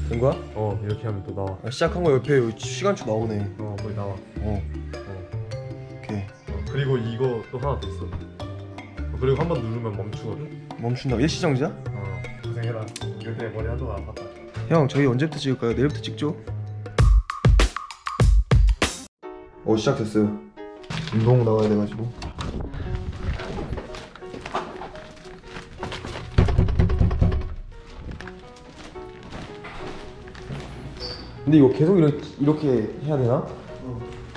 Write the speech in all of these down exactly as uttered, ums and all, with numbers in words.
된 거야? 어 이렇게 하면 또 나와. 아, 시작한 거 옆에 시간초 나오네. 어 거기 나와. 어. 어. 오케이. 어, 그리고 이거 또 하나 더 있어. 어, 그리고 한 번 누르면 멈추거든. 멈춘다고? 일시정지야? 어 고생해라. 이렇게 머리 하다가 아팠다. 형 저희 언제부터 찍을까요? 내일부터 찍죠? 어 시작됐어요. 운동 나가야 돼가지고. 근데 이거 계속 이렇게, 이렇게 해야 되나? 어.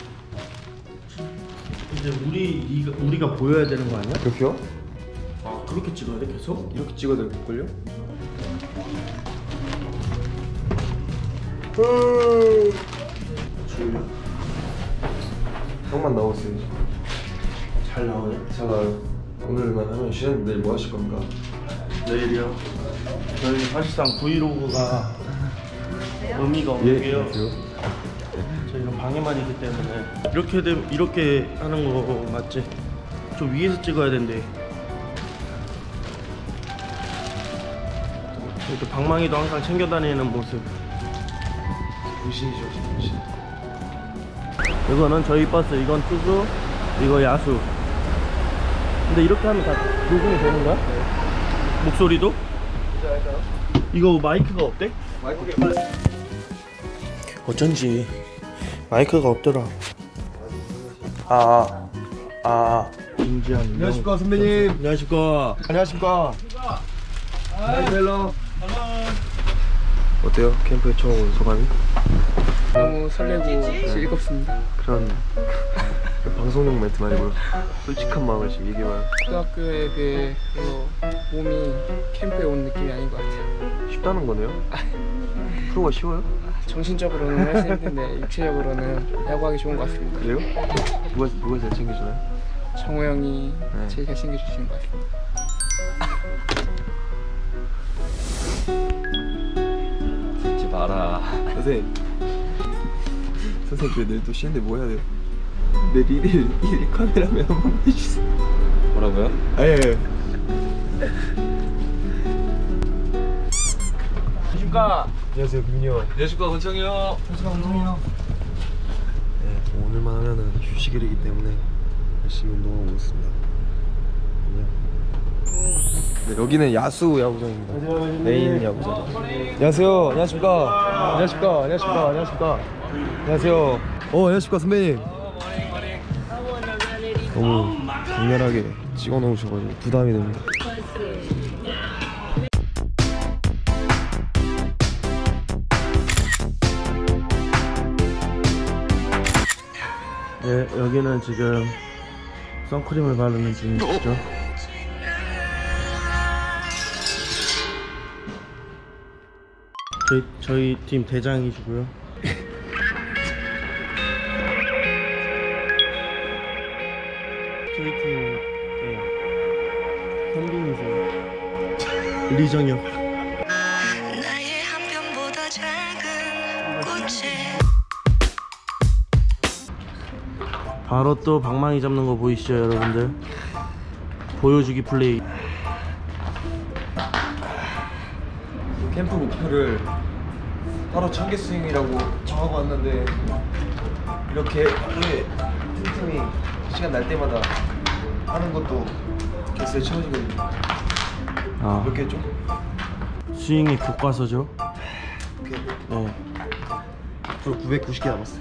이제 우리 우리가 보여야 되는 거 아니야? 그렇게요? 아 그렇게 찍어야 돼 계속? 이렇게 찍어야 될걸요? 형만 나오세요. 잘 나오네. 잘 나와요. 오늘만 하면 쉬는데 내일 뭐 하실 겁니까? 내일이요. 저희 사실상 브이로그가 의미가 없는 예, 게요. 그래요? 저희는 방에만 있기 때문에 이렇게 되, 이렇게 하는 거 맞지? 저 위에서 찍어야 된대. 또 방망이도 항상 챙겨 다니는 모습. 정신이죠, 정신. 이거는 저희 버스, 이건 투수, 이거 야수. 근데 이렇게 하면 다 녹음이 되는 거야? 네. 목소리도? 진짜 할까요? 이거 마이크가 없대? 마이크 어쩐지 마이크가 없더라. 아, 아, 아. 김지한. 안녕하십니까 선배님. 안녕하십니까. 안녕하십니까. 안녕하세요. 어때요? 캠프에 처음 온 소감이? 너무 설레고 즐겁습니다. 그런 방송용 멘트 말고요. 솔직한 마음을 지금 얘기해봐요. 초등학교에 비해 별로 몸이 캠프에 온 느낌이 아닌 것 같아요. 쉽다는 거네요? 프로가 쉬워요? 정신적으로는 할 수 있는데 육체적으로는 야구하기 좋은 것 같습니다. 그래요? 누가, 누가 제일 챙겨주나요? 정호 형이 네. 제일 잘 챙겨주시는 것 같습니다. 듣지 마라. 선생님 선생님 저 내일 또 쉬는데 뭐 해야 돼요? 내일 일일 일일 카메라맨 한번 해주세요. 뭐라고요? 아예 안녕하십니까. 안녕하세요 김민호. 안녕하십니까 권창이 형. 안녕하십니까 원성이 형. 네, 오늘만 하면은 휴식일이기 때문에 열심히 운동하고 있습니다. 안녕. 네, 여기는 야수 야구장입니다. 메인 야구장. 안녕하세요. 안녕하십니까. 안녕하십니까. 안녕하십니까. 안녕하십니까. 안녕하세요. 어, 안녕하십니까 선배님. 너무 강렬하게 찍어 놓으셔가지고 부담이 됩니다. 네, 여기는 지금 선크림을 바르는 중이시죠. 저희, 저희 팀 대장이시고요. 저희 팀 네. 현빈이세요. 리정혁. 나의 한 편보다 작은 꽃에 바로 또 방망이 잡는 거 보이시죠 여러분들? 보여주기 플레이. 캠프 목표를 바로 천개 스윙이라고 정하고 왔는데 이렇게 하루에 틈틈이 시간 날 때마다 하는 것도 개수에 채워지거든요. 아, 몇 개 했죠? 스윙이 교과서죠. 오케이. 네. 앞으로 구백구십 개 남았어요.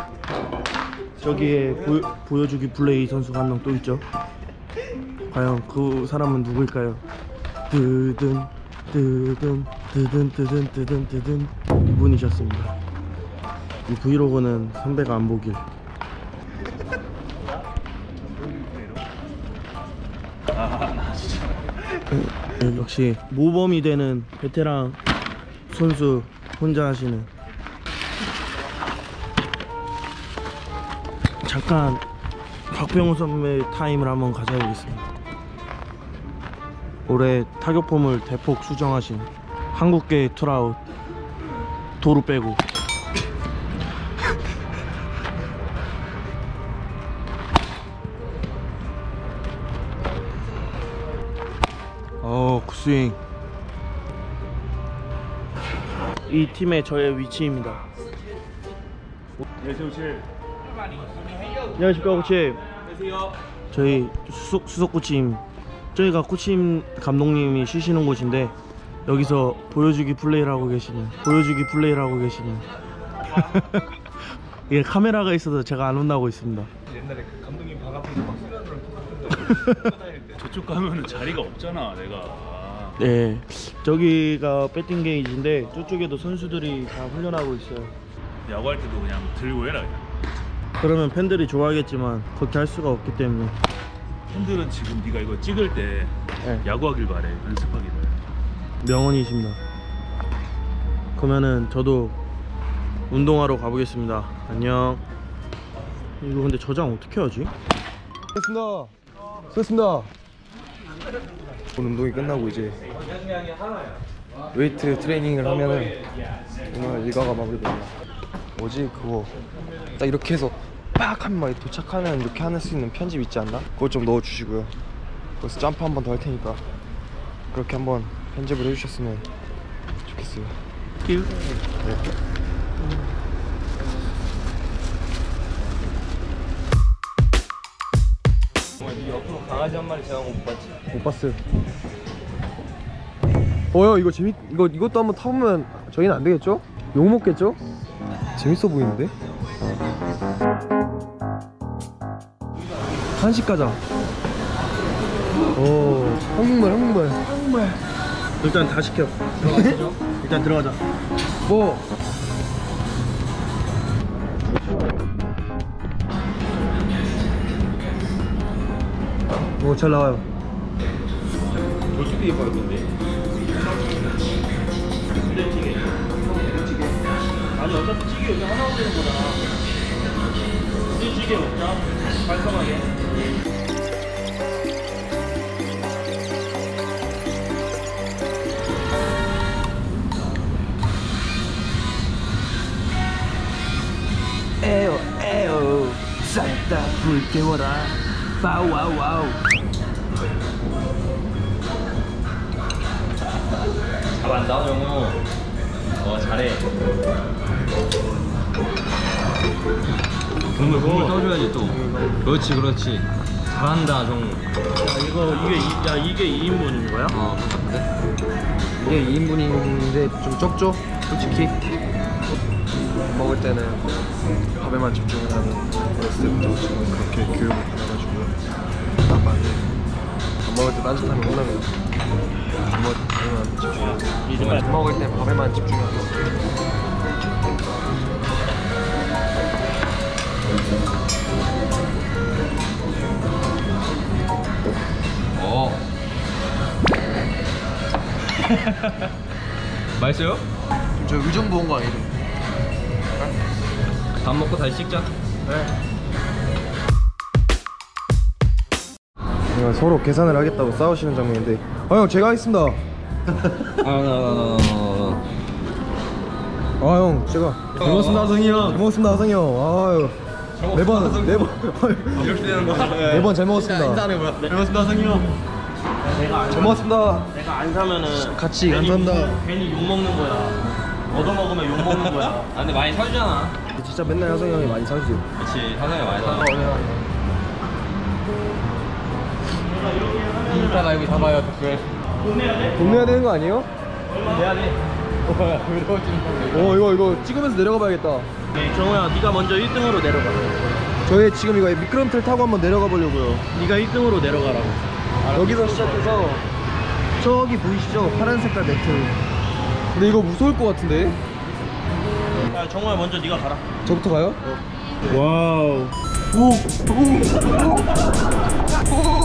저기에 보, 보여주기 플레이 선수가 한 명 또 있죠. 과연 그 사람은 누구일까요? 뜨든 뜨든 뜨든 뜨든 뜨든 뜨든 이분이셨습니다. 이 브이로그는 선배가 안 보길. 네, 역시 모범이 되는 베테랑 선수 혼자 하시는. 잠깐 박병호 선배 타임을 한번 가져보겠습니다. 올해 타격폼을 대폭 수정하신 한국계 투라웃 도루 빼고. 어 굿스윙. 이 팀의 저의 위치입니다. 안녕하십니까 코치님. 저희 수석, 수석 코치님, 저희가 코치님 감독님이 쉬시는 곳인데 여기서 보여주기 플레이를 하고 계시니 보여주기 플레이를 하고 계시니 이게 카메라가 있어서 제가 안 혼나고 있습니다. 옛날에 그 감독님 방 앞에서 막 수련을 저쪽 가면은 자리가 없잖아 내가. 네, 저기가 배팅 게이지인데 저쪽에도 선수들이 다 훈련하고 있어요. 야구할 때도 그냥 들고 해라 그냥. 그러면 팬들이 좋아하겠지만 그렇게 할 수가 없기 때문에. 팬들은 지금 네가 이거 찍을 때 네. 야구하길 바래, 연습하기를. 명언이십니다. 그러면은 저도 운동하러 가보겠습니다. 안녕. 이거 근데 저장 어떻게 하지? 수고했습니다. 수고했습니다. 오늘 운동이 끝나고 이제 웨이트 트레이닝을 하면은 오늘 일과가 마무리됩니다. 뭐지 그거 딱 이렇게 해서 빡 하면 막 도착하면 이렇게 할 수 있는 편집 있지 않나? 그거 좀 넣어주시고요. 그래서 점프 한 번 더 할 테니까 그렇게 한번 편집을 해주셨으면 좋겠어요. 네. 옆으로 강아지 한 마리 제가 못 봤지? 못 봤어요. 어요 이거 재밌 이거 이것도 한번 타보면 저희는 안 되겠죠? 욕 먹겠죠? 재밌어 보이는데? 한식 가자. 오 한국말 한국말 한국말. 일단 다 시켜. 일단 들어가자. 뭐? 오 잘 나와요. 어떻게 입었던데? 부대찌개. 아니 어차피 찌개 여기 하나 오는 거잖아. 부대찌개 먹자. 깔끔하게. 에어 에어 싹 다 불 깨워라. 와우 와우 와우. 잘한다 정우. 어 잘해. 국물 국물 떠줘야지 또. 그렇지 그렇지. 잘한다 정우. 야 이거 이게 이, 야 이게 이 인분인 거야? 어 똑같은데? 이게 이 인분인데 좀 적죠? 솔직히 먹을 때는 밥에만 집중을 하는 어렸을 때부터 지금 그렇게 교육을 받아가지고 딱 맞네. 밥 먹을 때 딴짓하면 혼나면 밥 먹을 때 밥에만 집중하고 밥 먹을 때 밥에만 집중하고 어. 맛있어요? 저 의정부 온 거 아니죠? 밥 먹고 다시 찍자. 네. 서로 계산을 하겠다고 싸우시는 장면인데 아 형 제가 하겠습니다. 아 형 제가 잘 먹었습니다 하성이 형. 잘 먹었습니다 하성이 형. 아유 네번 네번 이렇게 되는 거. 네번 잘 먹었습니다. 인사하는 거야. 잘 먹었습니다 하성이 형. 내가 안 잘 먹었습니다. 내가 안 사면은 같이 괜히 감사합니다. 욕- 괜히 욕 먹는 거야. 얻어 먹으면 욕 먹는 거야. 아 근데 많이 사주잖아. 진짜 맨날 하성이 형이 많이 사주세요. 그렇지 사장이 많이 사. 이따가 여기 잡아요 댓글. 돈 내야 돼? 돈 내야 되는 거 아니에요? 내야 돼. 어 이거 이거 찍으면서 내려가 봐야겠다. 네, 정우야, 네가 먼저 일 등으로 내려가. 저희 지금 이거 미끄럼틀 타고 한번 내려가 보려고요. 네가 일 등으로 내려가라고. 여기서 시작해서 저기 보이시죠? 파란 색깔 매트. 근데 이거 무서울 것 같은데? 야, 정우야, 먼저 네가 가라. 저부터 가요? 와우. 오! 오! 오!